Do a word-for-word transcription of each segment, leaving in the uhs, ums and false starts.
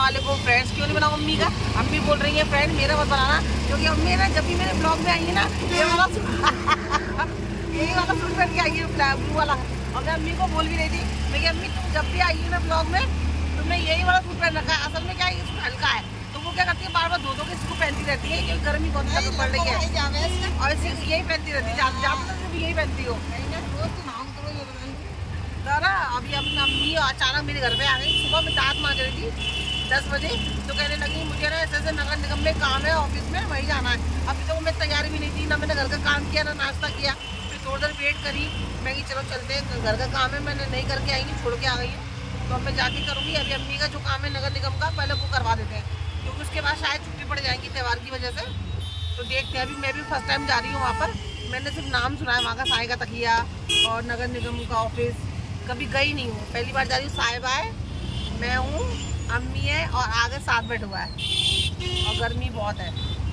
वाले को फ्रेंड्स क्यों नहीं बनाऊँ अम्मी का। अम्मी बोल रही है फ्रेंड मेरा मत बनाना, क्योंकि अम्मी ना जब भी मेरे ब्लॉग में आई है ना ये वाला यही वाला सूट पहन के आई है ब्लू वाला। और मैं अम्मी को बोल भी रही थी, मैं अम्मी तुम जब भी आई है ना ब्लॉग में तुमने यही वाला सूट पहन रखा है। असल में क्या है सूट हल्का है, तो वो क्या करती है बार बार धो धो के इसको पहनती रहती है, क्योंकि गर्मी बहुत ज़्यादा पड़ रही है और इसी यही पहनती रहती है, ज़्यादातर भी यही पहनती हो ना। अभी अपनी अम्मी अचानक मेरे घर पे आ गई, सुबह में दांत मांज रही थी दस बजे, तो कहने लगी मुझे ना ऐसे ऐसे नगर निगम में काम है ऑफिस में वहीं जाना है। अभी तो मैं तैयारी भी नहीं थी, ना मैंने घर का काम किया ना नाश्ता किया, फिर थोड़ी देर वेट करी, मैं कि चलो चलते हैं घर का काम है, मैंने नहीं करके आई छोड़ के आ गई है, तो अब मैं जाके करूँगी। अभी अम्मी का जो काम है नगर निगम का पहले वो करवा देते हैं, क्योंकि उसके बाद शायद छुट्टी पड़ जाएगी त्यौहार की वजह से। तो देखते हैं, अभी मैं भी फर्स्ट टाइम जा रही हूँ वहाँ पर, मैंने सिर्फ नाम सुना है वहाँ का, साय का तकिया और नगर निगम का ऑफिस, कभी गई नहीं हूँ, पहली बार जा रही हूँ। साहिबा है, मैं हूँ, अम्मी है और आगे सात बेड हुआ है और गर्मी बहुत है।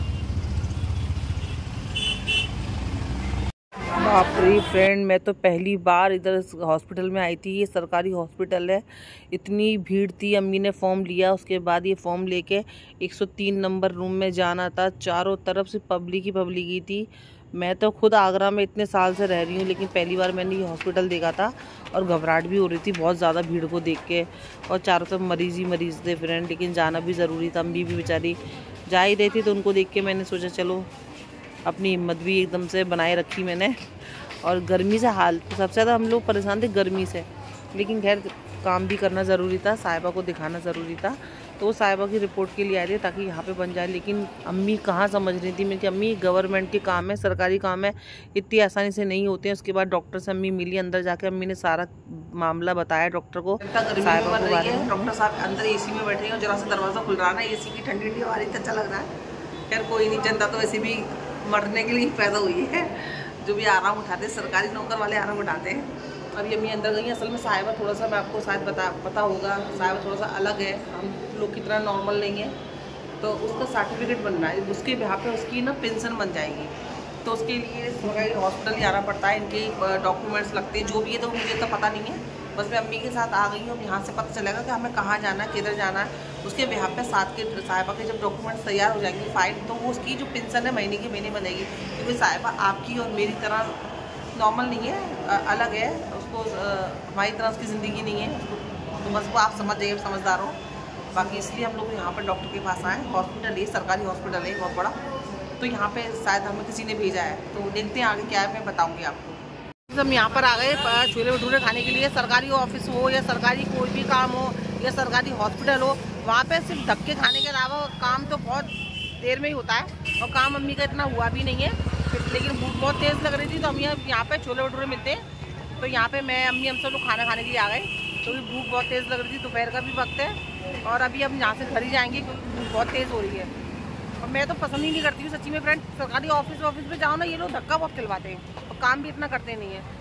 बाप रे फ्रेंड, मैं तो पहली बार इधर हॉस्पिटल में आई थी। ये सरकारी हॉस्पिटल है, इतनी भीड़ थी। अम्मी ने फॉर्म लिया, उसके बाद ये फॉर्म लेके एक सौ तीन नंबर रूम में जाना था। चारों तरफ से पब्लिक ही पब्लिक ही थी। मैं तो खुद आगरा में इतने साल से रह रही हूँ, लेकिन पहली बार मैंने ये हॉस्पिटल देखा था और घबराहट भी हो रही थी बहुत ज़्यादा भीड़ को देख के, और चारों तरफ मरीज़ ही मरीज़ थे फ्रेंड, लेकिन जाना भी ज़रूरी था। अम्मी भी बेचारी जा ही रही थी, तो उनको देख के मैंने सोचा चलो, अपनी हिम्मत भी एकदम से बनाए रखी मैंने। और गर्मी से हाल सबसे ज़्यादा हम लोग परेशान थे गर्मी से, लेकिन खैर काम भी करना ज़रूरी था, साहिबा को दिखाना ज़रूरी था, तो साहिबा की रिपोर्ट के लिए आए थे ताकि यहाँ पे बन जाए। लेकिन अम्मी कहाँ समझ रही थी मेरी अम्मी, गवर्नमेंट के काम है, सरकारी काम है, इतनी आसानी से नहीं होते हैं। उसके बाद डॉक्टर से अम्मी मिली, अंदर जाके अम्मी ने सारा मामला बताया डॉक्टर को। साहिबा को बारे में डॉक्टर साहब अंदर एसी में बैठे हैं और जरा सा दरवाज़ा खुल रहा है ना, एसी की ठंडी ठंडी हवा अच्छा लग रहा है। खैर कोई नहीं, जनता तो वैसे भी मरने के लिए पैदा हुई है, जो भी आराम उठाते हैं, सरकारी नौकर वाले आराम उठाते हैं। अभी अम्मी अंदर गई। असल में साहिबा थोड़ा सा, मैं आपको शायद बता पता होगा, साहिबा थोड़ा सा अलग है, हम लोग की तरह नॉर्मल नहीं है, तो उसका सर्टिफिकेट बन रहा है, उसके यहाँ पे उसकी ना पेंशन बन जाएगी, तो उसके लिए सरकारी हॉस्पिटल जाना पड़ता है, इनके डॉक्यूमेंट्स लगते हैं जो भी है, तो मुझे तो पता नहीं है, बस मैं अम्मी के साथ आ गई हूँ। यहाँ से पता चलेगा कि हमें कहाँ जाना है, किधर जाना है। उसके बिहाफ पे साथ के साहिबा के जब डॉक्यूमेंट्स तैयार हो जाएंगे फाइल, तो वो उसकी जो पेंशन है महीने की महीने बनेगी, क्योंकि साहिबा आपकी और मेरी तरह नॉर्मल नहीं है, अलग है, उसको हमारी तरह उसकी ज़िंदगी नहीं है, तो बस वो आप समझ जाइए, समझदार हो। बाकी इसलिए हम लोग यहाँ पर डॉक्टर के पास आए। हॉस्पिटल है, सरकारी हॉस्पिटल है बहुत बड़ा, तो यहाँ पे शायद हमें किसी ने भेजा है, तो देखते हैं आगे क्या है, मैं बताऊँगी आपको। हम यहाँ पर आ गए छोले भटूरे खाने के लिए। सरकारी ऑफिस हो या सरकारी कोई भी काम हो या सरकारी हॉस्पिटल हो, वहाँ पे सिर्फ धक्के खाने के अलावा काम तो बहुत देर में ही होता है, और काम अम्मी का इतना हुआ भी नहीं है, लेकिन भूख बहुत तेज़ लग रही थी, तो अम्मी यहाँ पे छोले भटूरे मिलते हैं, तो यहाँ पे मैं अम्मी हम सब लोग खाना खाने के लिए आ गए, क्योंकि तो भूख बहुत तेज़ लग रही थी, दोपहर का भी वक्त है, और अभी हम यहाँ से घर ही जाएंगे क्योंकि भूख बहुत तेज़ हो रही है। और मैं तो पसंद ही नहीं करती हूँ सच्ची में फ्रेंड, सरकारी ऑफिस ऑफिस में जाओ ना, ये लोग धक्का बहुत खिलवाते हैं और काम भी इतना करते नहीं है।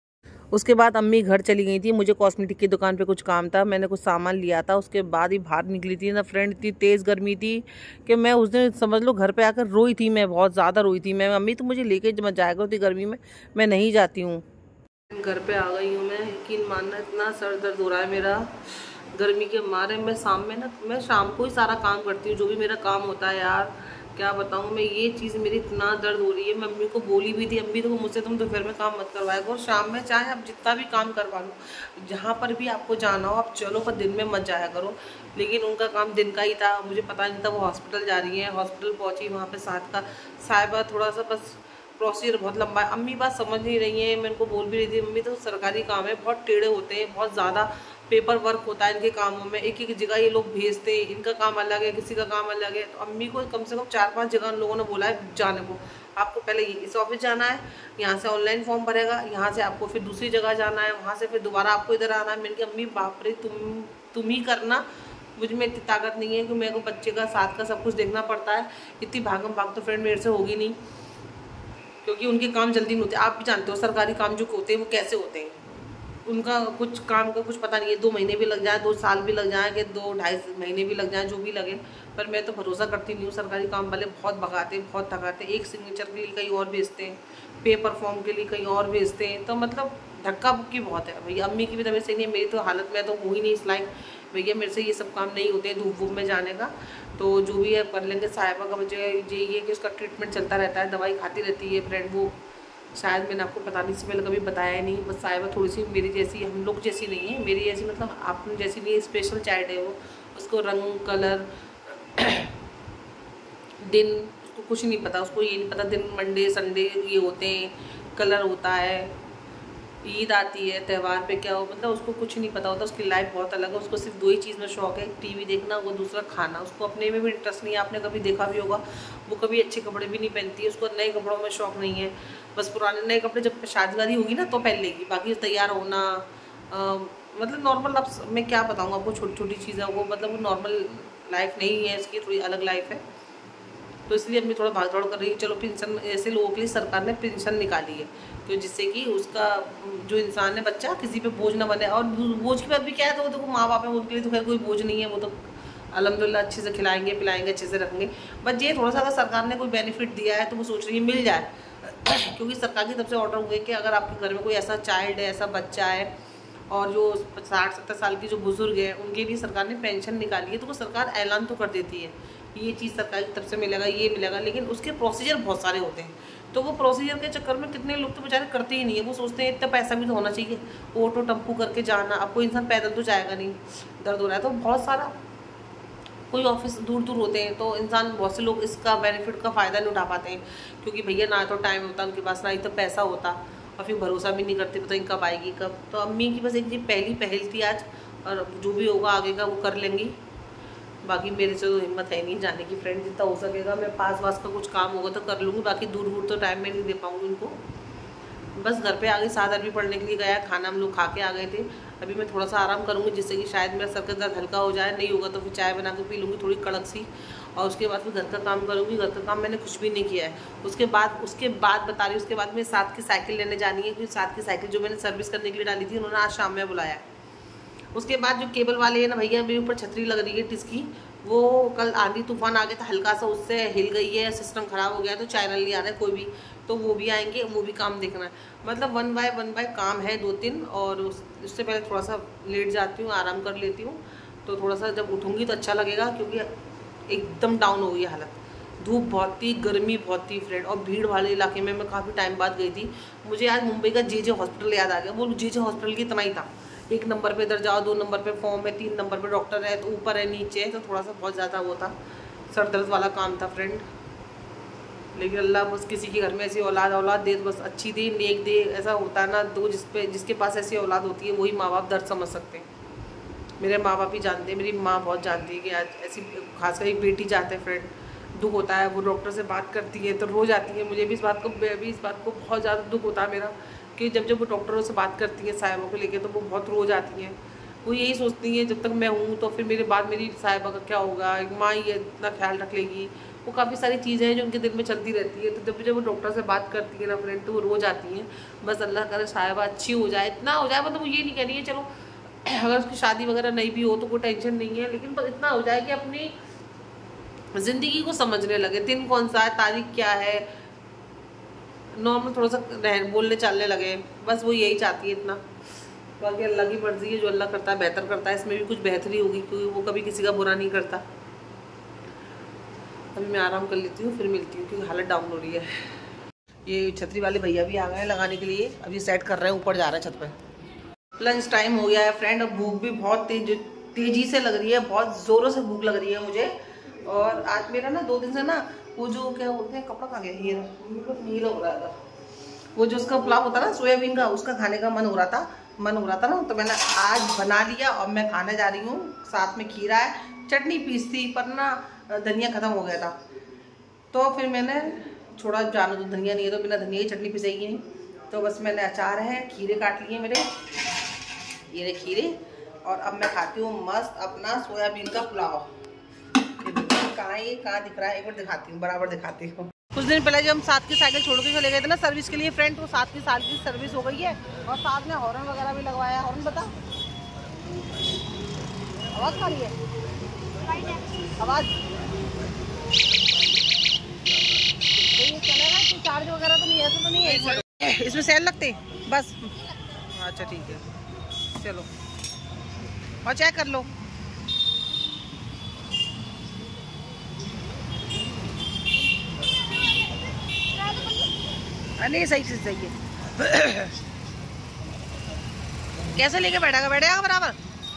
उसके बाद अम्मी घर चली गई थी, मुझे कॉस्मेटिक की दुकान पे कुछ काम था, मैंने कुछ सामान लिया था, उसके बाद ही बाहर निकली थी ना फ्रेंड, इतनी तेज़ गर्मी थी कि मैं उस दिन समझ लो घर पे आकर रोई थी, मैं बहुत ज़्यादा रोई थी। मैं अम्मी तो मुझे लेके मत जाया करो, गर्मी में मैं नहीं जाती हूँ। घर पे आ गई हूँ मैं, यकीन मानना इतना सर दर्द हो रहा है मेरा गर्मी के मारे। मैं शाम में ना मैं शाम को ही सारा काम करती हूँ, जो भी मेरा काम होता है यार, क्या बताऊँ मैं, ये चीज़ मेरी इतना दर्द हो रही है। मैं अम्मी को बोली भी थी, अम्मी तो मुझसे तुम दोपहर में काम मत करवाया करो, शाम में चाहे आप जितना भी काम करवा लो, जहाँ पर भी आपको जाना हो आप चलो, पर दिन में मत जाया करो। लेकिन उनका काम दिन का ही था, मुझे पता नहीं था वो हॉस्पिटल जा रही है। हॉस्पिटल पहुँची, वहाँ पर साथ का साहिबा थोड़ा सा बस प्रोसीजर बहुत लंबा है। अम्मी बात समझ नहीं रही है, मैं उनको बोल भी रही थी, अम्मी तो सरकारी काम है, बहुत टेढ़े होते हैं, बहुत ज़्यादा पेपर वर्क होता है इनके कामों में, एक एक जगह ये लोग भेजते हैं, इनका काम अलग है, किसी का काम अलग है। तो अम्मी को कम से कम चार पांच जगह लोगों ने बोला है जाने को, आपको पहले इस ऑफिस जाना है, यहाँ से ऑनलाइन फॉर्म भरेगा, यहाँ से आपको फिर दूसरी जगह जाना है, वहाँ से फिर दोबारा आपको इधर आना है। मैंने कहा अम्मी बाप रे, तुम तुम ही करना, मुझ में इतनी ताकत नहीं है कि मेरे को बच्चे का साथ का सब कुछ देखना पड़ता है। इतनी भागम भाग तो फ्रेंड मेरे से होगी नहीं, क्योंकि उनके काम जल्दी नहीं होते। आप भी जानते हो सरकारी काम जो होते हैं वो कैसे होते हैं, उनका कुछ काम का कुछ पता नहीं है, दो महीने भी लग जाए, दो साल भी लग जाए, कि दो ढाई महीने भी लग जाए, जो भी लगे। पर मैं तो भरोसा करती नहीं हूँ, सरकारी काम वाले बहुत भगाते हैं, बहुत थकाते हैं, एक सिग्नेचर के लिए कहीं और भेजते हैं, पेपर फॉर्म के लिए कहीं और भेजते हैं, तो मतलब धक्का बुक्की बहुत है। भैया अम्मी की भी तबीयत सही नहीं है, मेरी तो हालत में तो हो ही नहीं इस लायक भैया मेरे से ये सब काम नहीं होते हैं धूप वूप में जाने का, तो जो भी है कर लेंगे। साहिबा का मुझे ये ये कि उसका ट्रीटमेंट चलता रहता है, दवाई खाती रहती है फ्रेंड। वो शायद मैंने आपको पता नहीं, इससे पहले कभी बताया ही नहीं। बस साहिबा थोड़ी सी मेरी जैसी, हम लोग जैसी नहीं है, मेरी जैसी मतलब आप जैसी नहीं है, स्पेशल चाइल्ड है वो। उसको रंग कलर दिन उसको कुछ नहीं पता, उसको ये नहीं पता दिन मंडे संडे ये होते हैं, कलर होता है, ईद आती है, त्यौहार पे क्या हो, मतलब उसको कुछ नहीं पता होता। उसकी लाइफ बहुत अलग है। उसको सिर्फ दो ही चीज़ में शौक है, टीवी देखना, वो दूसरा खाना। उसको अपने में भी इंटरेस्ट नहीं है, आपने कभी देखा भी होगा वो कभी अच्छे कपड़े भी नहीं पहनती है, उसको नए कपड़ों में शौक नहीं है। बस पुराने नए कपड़े जब शादी वादी होगी ना तो पहन लेगी, बाकी तैयार होना आ, मतलब नॉर्मल। अब मैं क्या बताऊँगा आपको, छोटी छोटी चीज़ें वो मतलब वो नॉर्मल लाइफ नहीं है, इसकी थोड़ी अलग लाइफ है। तो इसलिए अम्मी थोड़ा भाग दौड़ कर रही है। चलो पेंशन, ऐसे लोगों के लिए सरकार ने पेंशन निकाली है, तो जिससे कि उसका जो इंसान है बच्चा किसी पे बोझ ना बने। और बोझ की बात भी क्या है, तो वो देखो माँ बाप है, उनके लिए तो खैर कोई बोझ नहीं है, वो तो अल्हम्दुलिल्लाह अच्छे से खिलाएंगे पिलाएंगे, अच्छे से रखेंगे। बट ये थोड़ा सा अगर सरकार ने कोई बेनिफिट दिया है तो वो सोच रही है मिल जाए क्योंकि सरकार की तरफ से ऑर्डर हुए कि अगर आपके घर में कोई ऐसा चाइल्ड है, ऐसा बच्चा है, और जो साठ सत्तर साल की जो बुजुर्ग हैं उनके लिए सरकार ने पेंशन निकाली है, तो वो सरकार ऐलान तो कर देती है ये चीज़ सरकार की तरफ से मिलेगा, ये मिलेगा, लेकिन उसके प्रोसीजर बहुत सारे होते हैं। तो वो प्रोसीजर के चक्कर में कितने लोग तो बेचारे करते ही नहीं है। वो सोचते हैं इतना पैसा भी तो होना चाहिए, ऑटो टम्पू करके जाना, अब कोई इंसान पैदल तो जाएगा नहीं, दर्द हो रहा है तो बहुत सारा, कोई ऑफिस दूर दूर होते हैं, तो इंसान बहुत से लोग इसका बेनिफिट का फ़ायदा नहीं उठा पाते हैं, क्योंकि भैया ना तो टाइम होता उनके पास, ना ही तो पैसा होता, और फिर भरोसा भी नहीं करते पता नहीं कब आएगी कब। तो अम्मी की बस एक ये पहली पहल थी आज, और जो भी होगा आगे का वो कर लेंगी। बाकी मेरे से तो हिम्मत है नहीं जाने की फ्रेंड, जितना हो सकेगा मैं पास वास का कुछ काम होगा तो कर लूँगी, बाकी दूर दूर तो टाइम में नहीं दे पाऊँगी उनको। बस घर पे आ गई, साथ अरबी पढ़ने के लिए गया, खाना हम लोग खा के आ गए थे। अभी मैं थोड़ा सा आराम करूँगी जिससे कि शायद मेरा सर का दर्द हल्का हो जाए, नहीं होगा तो फिर चाय बना के पी लूँगी थोड़ी कड़क सी, और उसके बाद फिर घर का काम करूँगी। घर का काम मैंने कुछ भी नहीं किया है। उसके बाद उसके बाद बता रही हूँ, उसके बाद मेरे साथ की साइकिल लेने जानी है, क्योंकि साथ की साइकिल जो मैंने सर्विस करने के लिए डाली थी उन्होंने आज शाम में बुलाया है। उसके बाद जो केबल वाले हैं ना भैया, मेरे ऊपर छतरी लग रही है टिसकी, वो कल आंधी तूफान आ गया था हल्का सा, उससे हिल गई है, सिस्टम ख़राब हो गया है, तो चैनल नहीं आ रहा है कोई भी, तो वो भी आएंगे, वो भी काम देखना है। मतलब वन बाय वन बाय काम है दो तीन, और उससे पहले थोड़ा सा लेट जाती हूँ, आराम कर लेती हूँ, तो थोड़ा सा जब उठूँगी तो अच्छा लगेगा, क्योंकि एकदम डाउन हो गई हालत। धूप बहुत थी, गर्मी बहुत थी फ्रेंड, और भीड़ वाले इलाके में मैं काफ़ी टाइम बाद गई थी। मुझे आज मुंबई का जे जे हॉस्पिटल याद आ गया। वो जे जे हॉस्पिटल की इतना ही था, एक नंबर पे इधर जाओ, दो नंबर पे फॉर्म है, तीन नंबर पे डॉक्टर है, तो ऊपर है नीचे है, तो थोड़ा सा बहुत ज़्यादा वो था, सर दर्द वाला काम था फ्रेंड। लेकिन अल्लाह बस किसी के घर में ऐसी औलाद औलाद दे, बस अच्छी दे, नेक दे। ऐसा होता है ना, दो जिस पे जिसके पास ऐसी औलाद होती है वही माँ बाप दर्द समझ सकते हैं। मेरे माँ बाप ही जानते हैं, मेरी माँ बहुत जानती है कि आज ऐसी, खासकर एक बेटी चाहते हैं फ्रेंड, दुख होता है। वो डॉक्टर से बात करती है तो रो जाती है। मुझे भी इस बात को भी इस बात को बहुत ज़्यादा दुख होता है मेरा, कि जब जब वो डॉक्टरों से बात करती हैं साहिबा को लेके, तो वो बहुत रो जाती हैं। वो यही सोचती हैं जब तक मैं हूँ तो फिर मेरे बाद मेरी साहिबा का क्या होगा, एक माँ ये इतना ख्याल रख लेगी। वो काफ़ी सारी चीज़ें हैं जो उनके दिल में चलती रहती है। तो जब जब वो डॉक्टर से बात करती है ना फ्रेंड, तो वो रो जाती हैं। बस अल्लाह करे साहिबा अच्छी हो जाए, इतना हो जाए, मतलब वो ये नहीं कह रही है चलो अगर उसकी शादी वगैरह नहीं भी हो तो कोई टेंशन नहीं है, लेकिन बस इतना हो जाए कि अपनी ज़िंदगी को समझने लगे, दिन कौन सा है, तारीख क्या है, नॉर्मल थोड़ा सा रह बोलने चलने लगे। बस वो यही चाहती है इतना। बाकी अल्लाह की मर्ज़ी है, जो अल्लाह करता है बेहतर करता है, इसमें भी कुछ बेहतरी होगी, क्योंकि वो कभी किसी का बुरा नहीं करता। अभी मैं आराम कर लेती हूँ, फिर मिलती हूँ, क्योंकि हालत डाउन हो रही है। ये छतरी वाले भैया भी आ गए हैं लगाने के लिए, अभी सेट कर रहे हैं, ऊपर जा रहे हैं छत पर। लंच टाइम हो गया है फ्रेंड, और भूख भी बहुत तेज तेज़ी से लग रही है, बहुत ज़ोरों से भूख लग रही है मुझे। और आज मेरा ना दो दिन से ना वो जो क्या बोलते हैं, कपड़ा खा गया, ये नीला हो रहा था, वो जो उसका पुलाव होता है ना सोयाबीन का, उसका खाने का मन हो रहा था मन हो रहा था ना, तो मैंने आज बना लिया और मैं खाने जा रही हूँ। साथ में खीरा है, चटनी पीस थी पर ना धनिया ख़त्म हो गया था, तो फिर मैंने छोड़ा, जानो तो धनिया नहीं है तो बिना धनिया की चटनी पिसेगी नहीं। तो बस मैंने अचार है, खीरे काट लिए मेरे, ये रहे खीरे, और अब मैं खाती हूँ मस्त अपना सोयाबीन का पुलाव। कहाँ ये कहाँ दिख रहा है, एक बार दिखाती हूँ, बराबर दिखाती हूँ। कुछ दिन पहले जब हम साथ की साइकिल छोड़ के चले गए थे ना सर्विस के लिए फ्रेंड, तो साथ की साल की सर्विस हो गई है, और साथ में हॉर्न वगैरह भी लगवाया। हॉर्न बता, आवाज़ आ रही है, आवाज़ तो ये चलेगा कि चार्ज वगैरह तो नहीं, ऐसा तो नहीं है इसमें सेल लगते बस। अच्छा ठीक है, चलो और चेक कर लो। नहीं सही से सही है। कैसे लेके बैठेगा बैठेगा बराबर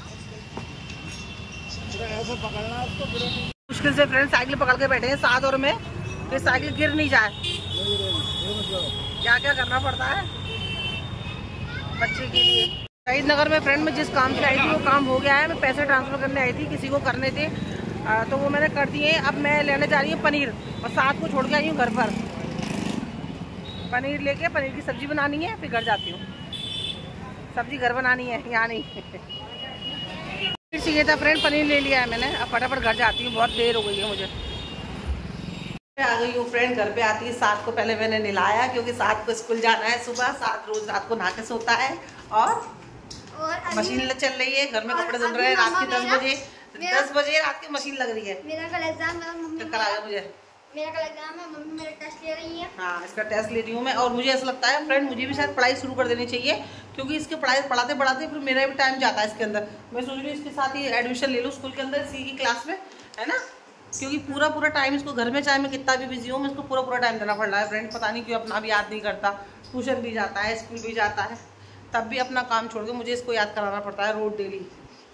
ऐसे पकड़ना उसको। मुश्किल से फ्रेंड साइकिल पकड़ के बैठे हैं सात और में, फिर साइकिल गिर नहीं जाए। क्या क्या करना पड़ता है बच्चे के लिए। शहीद नगर में फ्रेंड में जिस काम से आई थी वो काम हो गया है। मैं पैसे ट्रांसफर करने आई थी, किसी को करने थे आ, तो वो मैंने कर दिए। अब मैं लेने जा रही हूँ पनीर और साथ को छोड़ के आई हूँ घर पर। पनीर लेके पनीर की सब्जी बनानी है, फिर घर जाती हूँ। सब्जी घर बनानी है यहाँ नहीं। चाहिए था फ्रेंड, पनीर ले लिया है मैंने। अब फटाफट घर जाती हूँ, बहुत देर हो गई है मुझे। आ गई हूँ फ्रेंड, घर पे आती है सात को पहले मैंने नहलाया क्योंकि सात को स्कूल जाना है सुबह। सात रोज रात को नहा के सोता है और, और मशीन चल रही है घर में, कपड़े धुल रहे हैं रात के दस बजे दस बजे रात की मशीन लग रही है। मेरा कल एग्जाम है, मम्मी कल आया मुझे मेरा कल एग्जाम है, मम्मी मेरा टेस्ट ले रही है। हाँ इसका टेस्ट ले रही हूँ मैं। और मुझे ऐसा लगता है फ्रेंड मुझे भी शायद पढ़ाई शुरू कर देनी चाहिए क्योंकि इसके पढ़ाई पढ़ाते पढ़ाते फिर मेरा भी टाइम जाता है इसके अंदर। मैं सोच रही हूँ इसके साथ ही एडमिशन ले लूँ स्कूल के अंदर सी की क्लास में, है ना, क्योंकि पूरा पूरा टाइम इसको घर में चाहे मैं कितना भी बिजी हूँ मैं इसको पूरा पूरा टाइम देना पड़ रहा है फ्रेंड। पता नहीं क्यों अपना भी याद नहीं करता। ट्यूशन भी जाता है, स्कूल भी जाता है, तब भी अपना काम छोड़ के मुझे इसको याद कराना पड़ता है रोज डेली।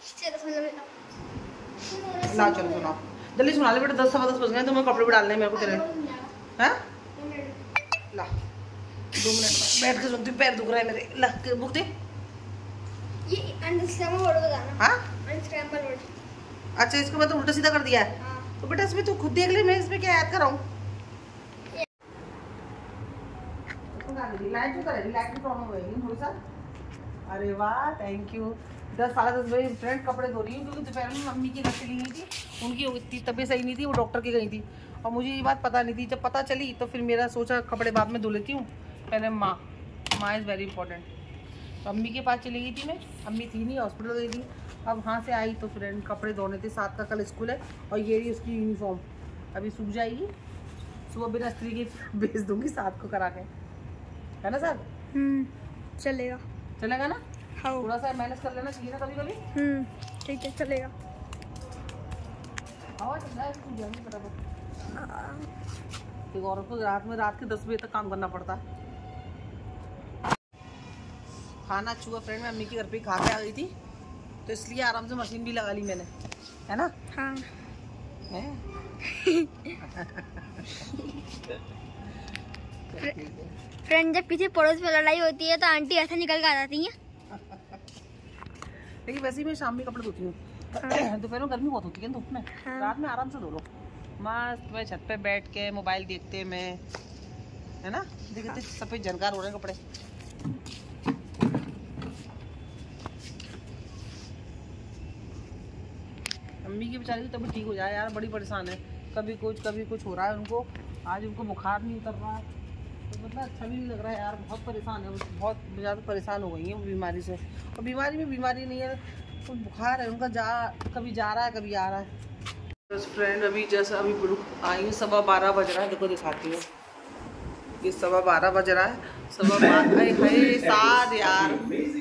ला चलो सुनाओ जल्दी सुना ले बेटा, दस सवा दस बज गए तो मैं कपड़े भी डालने मेरे को तेरे। हैं ला दो मिनट बैठ के सुनती, पैर दुख रहा है मेरे। ला बुक दे। ये अनस्क्रैम्बल वर्ड बताना। हाँ अनस्क्रैम्बल वर्ड। अच्छा इसको मैं तो उल्टा सीधा कर दिया है। हाँ। तो बेटा इसमें तू खुद देख ले, मैं इसमें क्या याद कराऊं। लाइट तो करेगी, लाइट तो ऑन हो गई थोड़ी सा। अरे वाह थैंक यू। दस साढ़े दस बजे फ्रेंड कपड़े धो रही हूँ क्योंकि दोपहर में मम्मी की घर चली गई थी, उनकी इतनी तबीयत सही नहीं थी, वो डॉक्टर की गई थी और मुझे ये बात पता नहीं थी। जब पता चली तो फिर मेरा सोचा कपड़े बाद में धो लेती हूँ, पहले माँ माँ इज़ वेरी इंपॉर्टेंट। अम्मी के पास चली गई थी मैं, अम्मी थी नहीं, हॉस्पिटल गई थी। अब वहाँ से आई तो फ्रेंड कपड़े धोने थे। सात का कल स्कूल है और ये रही उसकी यूनिफॉर्म, अभी सूख जाएगी, सुबह बिना स्त्री के भेज दूँगी सात को करा के, है ना सर। चलेगा चलेगा ना। हाँ थोड़ा सा मैनेज कर लेना चाहिए ना कभी कभी। हम्म ठीक है चलेगा। आवाज फटाफट। एक औरत को रात में रात के दस बजे तक काम करना पड़ता है। खाना अच्छा हुआ फ्रेंड, मैं अम्मी के घर पे खा के आ गई थी तो इसलिए आराम से मशीन भी लगा ली मैंने, है ना। हाँ फ्रेंड जब किसी पड़ोस में लड़ाई होती है तो आंटी ऐसे निकल के आ जाती हैं। लेकिन वैसे ही मैं शाम में कपड़े धोती हूँ। हाँ। दोपहर में गर्मी बहुत होती है धूप में। हाँ। रात में आराम से धो लो मस्त, मैं छत पे बैठ के मोबाइल देखते में, है ना, देखते हाँ। सफेद झनकार हो रहे हैं कपड़े। अम्मी की बेचारी की तबीयत ठीक हो जाए यार, बड़ी परेशान है, कभी कुछ कभी कुछ हो रहा है उनको। आज उनको बुखार नहीं उतर रहा तो मतलब अच्छा भी नहीं लग रहा है यार, बहुत परेशान है, बहुत ज़्यादा परेशान हो गई है वो बीमारी से। और बीमारी में बीमारी नहीं है, तो बुखार है उनका, जा कभी जा रहा है कभी आ रहा है। बस फ्रेंड अभी जैसे अभी आई हूँ, सवा बारह बज रहा है, देखो दिखाती हूँ, ये सवा बारह बज रहा है, सवा बारह सात यार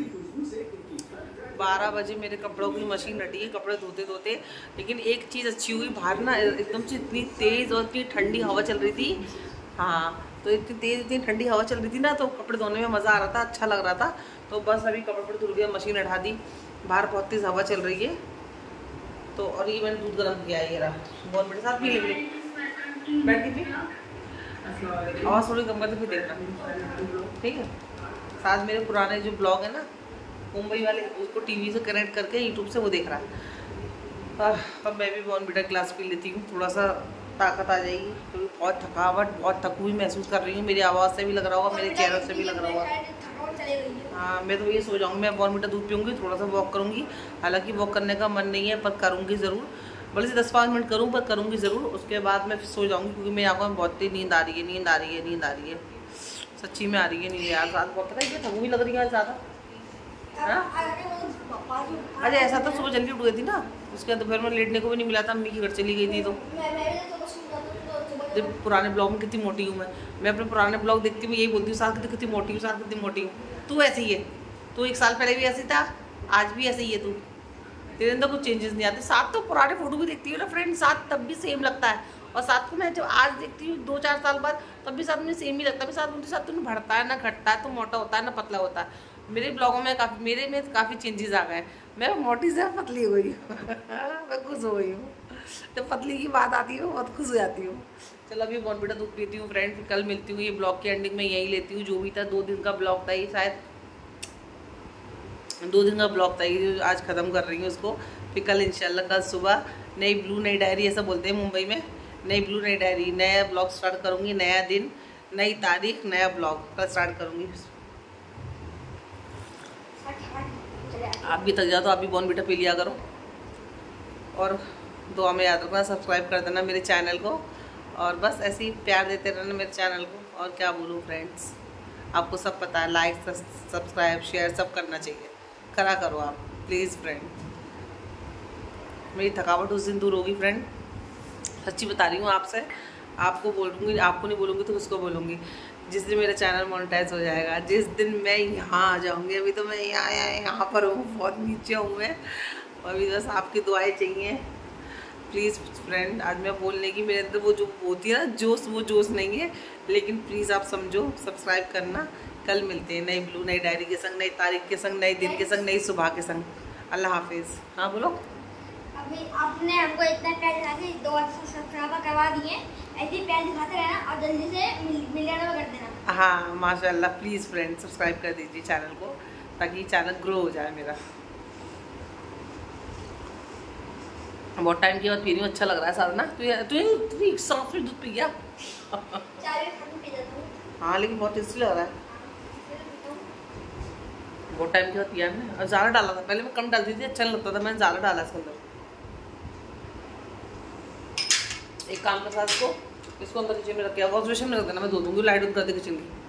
बारह बजे मेरे कपड़ों की मशीन रटी है, कपड़े धोते धोते। लेकिन एक चीज़ अच्छी हुई, बाहर ना एकदम से इतनी तेज़ और इतनी ठंडी हवा चल रही थी। हाँ तो इतनी तेज़ इतनी ठंडी हवा चल रही थी ना, तो कपड़े धोने में मज़ा आ रहा था, अच्छा लग रहा था। तो बस अभी कपड़े धुल गया, मशीन हटा दी, बाहर बहुत तेज़ हवा चल रही है। तो और ये मैंने दूध गर्म किया है, ये रहा बहुत बड़े साथ पी ले बैठ के पी, आवाज़ थोड़ी कम करते फिर देखना, ठीक है। साथ मेरे पुराने जो ब्लॉग है ना मुंबई वाले, उसको टीवी से कनेक्ट करके यूट्यूब से वो देख रहा है। अब मैं भी बॉर्नविटा ग्लास पी लेती हूँ, थोड़ा सा ताकत आ जाएगी, क्योंकि तो बहुत थकावट बहुत थकू हुई महसूस कर रही हूँ। मेरी आवाज़ से भी लग रहा होगा, मेरे चेहरे से भी लग रहा होगा। हाँ मैं तो ये सो जाऊँगी, मैं बॉर्नविटा दूध पीऊँगी, थोड़ा सा वॉक करूँगी। हालांकि वॉक करने का मन नहीं है पर करूँगी ज़रूर, भले से दस पाँच मिनट करूँ पर करूँगी ज़रूर। उसके बाद मैं फिर सो जाऊँगी क्योंकि मेरी आंखों में बहुत ही नींद आ रही है, नींद आ रही है नींद आ रही है सच्ची में आ रही है नींद यार। रात बहुत पता है कि थकू भी लग रही है ज़्यादा। अरे ऐसा तो सुबह जल्दी उठ गई थी ना, उसके बाद दोपहर में लेटने को भी नहीं मिला था, अम्मी की घर चली गई थी। तो जब पुराने ब्लॉग में कितनी मोटी हूँ मैं मैं अपने पुराने ब्लॉग देखती हूँ, यही बोलती हूँ साथ कितनी मोटी हूँ, साथ कितनी मोटी हूँ। तू ऐसी ही है, तू एक साल पहले भी ऐसी था, आज भी ऐसे ही है तू, तेरे अंदर कुछ चेंजेस नहीं आते। साथ तो पुराने फोटो भी देखती हूँ ना फ्रेंड, साथ तब भी सेम लगता है, और साथ को मैं जब आज देखती हूँ दो चार साल बाद, तब भी साथ में सेम ही लगता है। साथ मुझे साथ तो बढ़ता है ना घटता है, तो मोटा होता है ना पतला होता है। मेरे ब्लॉगों में काफ़ी मेरे में काफ़ी चेंजेस आ गए। मैं मोटी से पतली हो गई हूँ मैं खुश हो गई हूँ। जब पतली की बात आती है मैं बहुत खुश हो जाती हूँ। चलो अभी बॉर्नविटा दूध पीती हूँ फ्रेंड, फिर कल मिलती हूँ। ये ब्लॉग की एंडिंग में यही लेती हूँ। जो भी था दो दिन का ब्लॉग था, ये शायद दो दिन का ब्लॉग था, ये आज ख़त्म कर रही हूँ उसको। फिर कल इंशाल्लाह कल सुबह नई ब्लू नई डायरी ऐसा बोलते हैं मुंबई में, नई ब्लू नई डायरी, नया ब्लॉग स्टार्ट करूँगी। नया दिन, नई तारीख, नया ब्लॉग कल स्टार्ट करूँगी। आप भी थक जाओ तो आप भी बॉर्नविटा पी लिया करो, और दुआ में याद रखना, सब्सक्राइब कर देना मेरे चैनल को, और बस ऐसे ही प्यार देते रहना मेरे चैनल को। और क्या बोलूँ फ्रेंड्स, आपको सब पता है, लाइक सब्सक्राइब शेयर सब करना चाहिए, करा करो आप प्लीज़ फ्रेंड। मेरी थकावट उस दिन दूर होगी फ्रेंड, सच्ची बता रही हूँ आपसे। आपको बोलूँगी, आपको नहीं बोलूँगी तो उसको बोलूँगी, जिस दिन मेरा चैनल मोनेटाइज हो जाएगा, जिस दिन मैं यहाँ आ जाऊँगी। अभी तो मैं यहाँ यहाँ पर हूँ, बहुत नीचे हूँ मैं, और अभी बस आपकी दुआएं चाहिए प्लीज़ फ्रेंड। आज मैं बोलने की मेरे अंदर वो जो होती है ना जोश, वो जोश नहीं है, लेकिन प्लीज़ आप समझो, सब्सक्राइब करना। कल मिलते हैं नई ब्लू नई डायरी के संग, नई तारीख के संग, नए दिन के संग, नई सुबह के संग। अल्लाह हाफिज़। हाँ बोलो। अभी आपने हमको इतना प्यार दिखा के दो सब्सक्राइबर करवा दिए, ऐसे ही प्यार दिखाते रहना और जल्दी से मिलियन में कर देना। हाँ माशाल्लाह, प्लीज़ फ्रेंड सब्सक्राइब कर दीजिए चैनल को, ताकि चैनल ग्रो हो जाए मेरा। बहुत टाइम के बाद पी रही हूँ, अच्छा लग रहा है सारा ना। तू तू साफ में दूध पी गया हाँ, लेकिन बहुत टेस्टी लग रहा है। बहुत टाइम के बाद पिया मैंने, और ज़्यादा डाला था। पहले मैं कम डालती थी, अच्छा नहीं लगता था, मैंने ज़्यादा डाला इसके अंदर। एक काम कर साथ को इसको अंदर किचन में रख के, वॉश बेसिन में रख देना, मैं धो दूँगी। लाइट बंद कर दे किचन की।